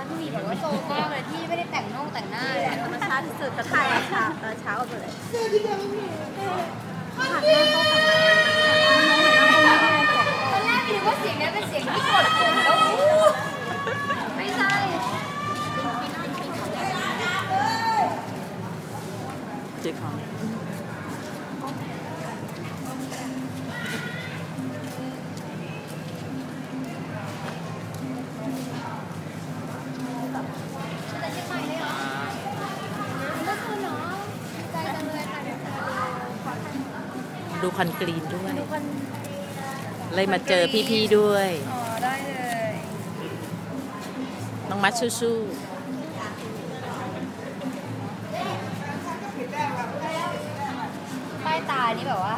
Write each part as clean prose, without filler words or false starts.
พี่มีบอกว่าโซมากเลยที่ไม่ได้แต่งหน้าเลยธรรมชาติที่สุดกระถ่ายเช้ากันเลยตอนแรกพี่นึกว่าเสียงนี้เป็นเสียงที่กดปุ่มแล้วไม่ใช่เจ๊ของดูคอนกรีนด้วยเลยมาเจอพี่ๆด้วยอ๋อได้เลยน้องมัดสู้ป้ายตานี่แบบว่า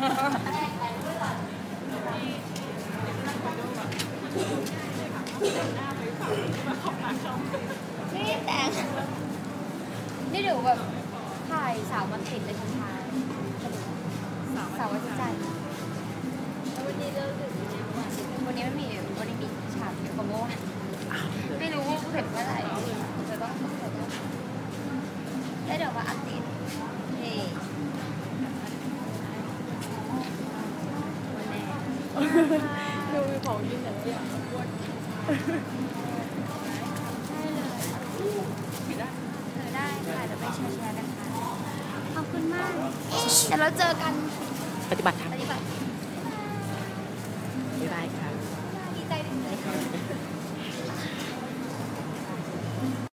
ไม่ได้แต่งนี่เดี๋ยวแบบถ่ายสาวมันติดเลยทุกทางสาววันที่ใจวันนี้เลิกดึกวันนี้มีฉากเกี่ยวกับว่าไม่รู้ว่าเห็นเมื่อไหร่จะต้องได้เดี๋ยวมาอัปเดตเฮ้วันแน่ดูของยินอย่างเดียวได้ค่ะเดี๋ยวไปแชร์กันค่ะขอบคุณมากเดี๋ยวเราเจอกันปฏิบัติธรรม